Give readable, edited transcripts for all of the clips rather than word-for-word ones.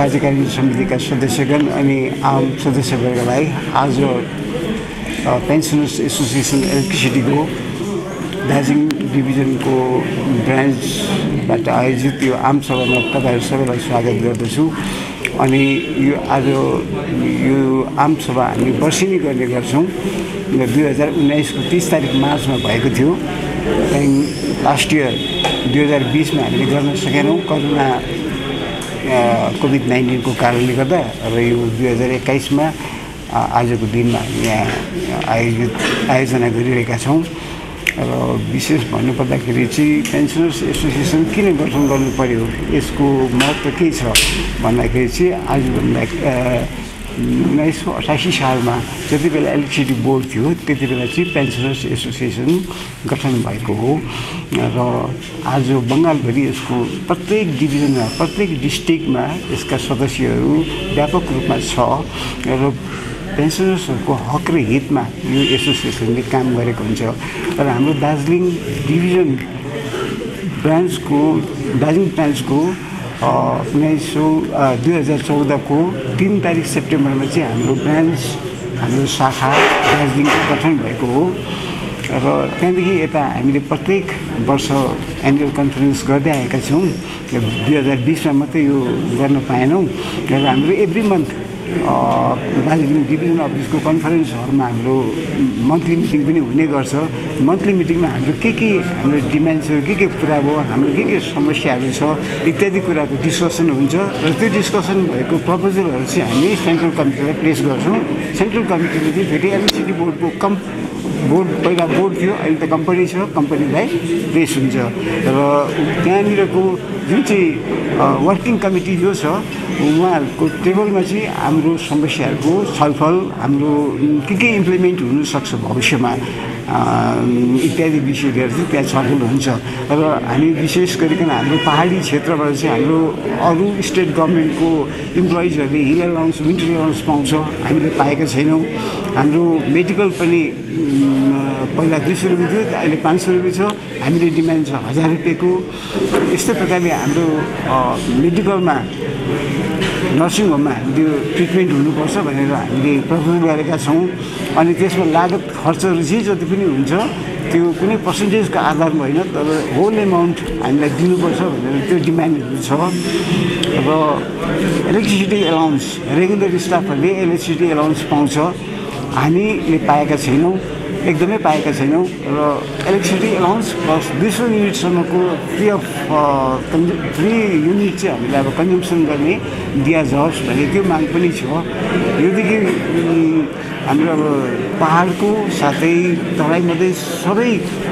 कार्यकारिणी समितिका सदस्यगण अनि आम सदस्यवर्गलाई आज पेन्सनर्स एसोसिएसन इलेक्ट्रिसिटीको दार्जिलिङ डिभिजनको ब्रान्चबाट आयोजित यो आम सभामा तपाईहरु सबैलाई स्वागत गर्दछु। अनि यो आज यो आम सभा हामी वर्षेनी गर्ने गर्छौं। 2019 को 30 तारिक मार्चमा भएको थियो। त्यहाँदेखि लास्ट इयर 2020 मा हामीले गर्न सकेनौं कोरोना कोभिड-19 को कारणले गर्दा। र यो 2021 मा आजको दिनमा यहाँ आयोजना गरिरहेका छौं। र विशेष भन्नुपर्दाखेरि चाहिँ पेन्सनर्स एसोसिएसन किन गठन गर्नु पर्यो, यसको महत्त्व के छ भन्दाखेरि चाहिँ आजभन्दा 1988 सालमा जति बेला इलेक्ट्रिसिटी बोर्ड थियो त्यति बेला चाहिँ पेन्सनर्स एसोसिएसन गठन भएको हो। र आज बङ्गालभरि यसको प्रत्येक डिभिजनमा प्रत्येक डिस्ट्रिक्टमा यसका सदस्यहरू व्यापक रूपमा छ। र पेन्सनर्सहरूको हक र हितमा यो एसोसिएसनले काम गरेको हुन्छ। र हाम्रो दार्जिलिङ डिभिजन ब्रान्चको 2014 को 3 तारिक सेप्टेम्बरमा चाहिँ हाम्रो शाखा दार्जिलिङको गठन भएको हो। र त्यहाँदेखि यता हामीले प्रत्येक वर्ष एनुअल कन्फरेन्स गर्दै आएका छौँ। 2020 मा मात्रै यो गर्न पाएनौँ। र हाम्रो एभ्री मन्थ दार्जिलिङ डिभिजन अफिसको कन्फरेन्स हलमा हाम्रो मन्थली मिटिङ पनि हुने गर्छ। मन्थली मिटिङमा हाम्रो हाम्रो डिमान्ड्सहरू के पुरा भयो, हाम्रो के समस्याहरू छ इत्यादि कुराको डिस्कसन हुन्छ। र त्यो डिस्कसन भएको प्रपोजलहरू चाहिँ हामी सेन्ट्रल कमिटीलाई प्लेस गर्छौँ। सेन्ट्रल कमिटीले चाहिँ फेरि इलेक्ट्रिसिटी बोर्डको पहिला बोर्ड थियो, अहिले त कम्पनी छ, कम्पनीलाई प्लेस हुन्छ। र त्यहाँनिरको जुन चाहिँ वर्किङ कमिटी जो छ उहाँहरूको टेबलमा चाहिँ हाम्रो समस्याहरूको छलफल, हाम्रो के इम्प्लिमेन्ट हुनसक्छ भविष्यमा इत्यादि विषय लिएर चाहिँ त्यहाँ छलफल हुन्छ। र हामी विशेष गरिकन हाम्रो पहाडी क्षेत्रबाट चाहिँ हाम्रो अरू स्टेट गभर्मेन्टको इम्प्लोइजहरूले हिल अलाउन्स, विन्टर अलाउन्स पाउँछ, हामीले पाएका छैनौँ। हाम्रो मेडिकल पनि पहिला 200 रुपियाँ थियो, अहिले 500 रुपियाँ छ। हामीले डिमान्ड छ 1000 रुपियाँको। यस्तै प्रकारले हाम्रो मेडिकलमा नर्सिङ होममा त्यो ट्रिटमेन्ट हुनुपर्छ भनेर हामीले प्रपोजल गरेका छौँ। अनि त्यसमा लागत खर्चहरू चाहिँ जति पनि हुन्छ त्यो कुनै पर्सेन्टेजको आधारमा होइन, तर होल एमाउन्ट हामीलाई दिनुपर्छ भनेर त्यो डिमान्डहरू छ। र इलेक्ट्रिसिटी एलाउन्स, रेगुलर स्टाफहरूले इलेक्ट्रिसिटी एलाउन्स पाउँछ, हामीले पाएका छैनौँ, एकदमै पाएका छैनौँ। र इलेक्ट्रिसिटी एलाउन्स प्लस 200 युनिटसम्मको फ्री युनिट चाहिँ हामीले अब कन्जम्सन गर्ने दियाजाओस् भन्ने त्यो माग पनि छ। योदेखि हाम्रो अब पहाडको साथै तराई मधेस सबै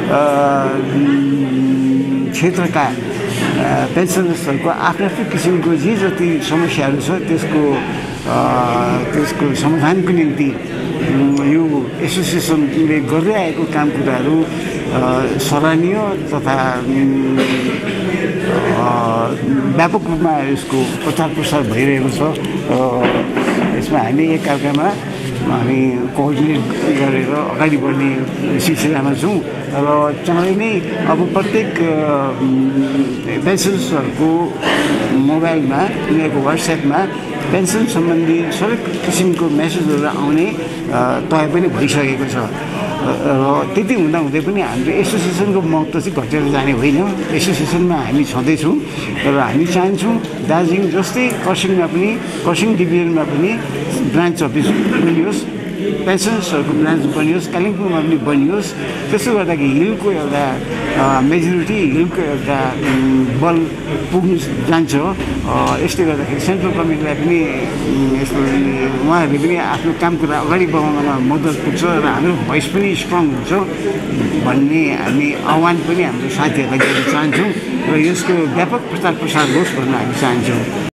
क्षेत्रका पेन्सनर्सहरूको आफ्नो किसिमको जे जति समस्याहरू छ त्यसको समाधानको निम्ति यो एसोसिएसनले गर्दै आएको काम कुराहरू सराहनीय तथा व्यापक रूपमा यसको प्रचार प्रसार भइरहेको छ। यसमा हामी एकअर्कामा हामी कोअर्डिनेट गरेर अगाडि बढ्ने सिलसिलामा छौँ। र चाँडै नै अब प्रत्येक पेन्सनर्सहरूको मोबाइलमा, उनीहरूको वाट्सएपमा पेन्सन सम्बन्धी सबै किसिमको मेसेजहरू आउने तय पनि भइसकेको छ। र त्यति हुँदाहुँदै पनि हाम्रो एसोसिएसनको महत्त्व चाहिँ घटेर जाने होइन। एसोसिएसनमा हामी छँदैछौँ र हामी चाहन्छौँ दार्जिलिङ जस्तै खरसाङ डिभिजनमा पनि ब्रान्च अफिस बनियोस्, पेन्सनर्सहरूको ब्रान्च बनियोस्, कालिम्पोङमा पनि बनियोस्। त्यसो गर्दाखेरि हिलको एउटा मेजोरिटी, हिलको एउटा बल पुग्नु जान्छ। यसले गर्दाखेरि सेन्ट्रल कमिटीलाई पनि यसको उहाँहरूले पनि आफ्नो काम कुरा अगाडि बढाउनमा मद्दत पुग्छ र हाम्रो भोइस पनि स्ट्रङ हुन्छ भन्ने हामी आह्वान पनि हाम्रो साथीहरूलाई गर्न चाहन्छौँ। र यसको व्यापक प्रचार प्रसार होस् भन्न हामी चाहन्छौँ।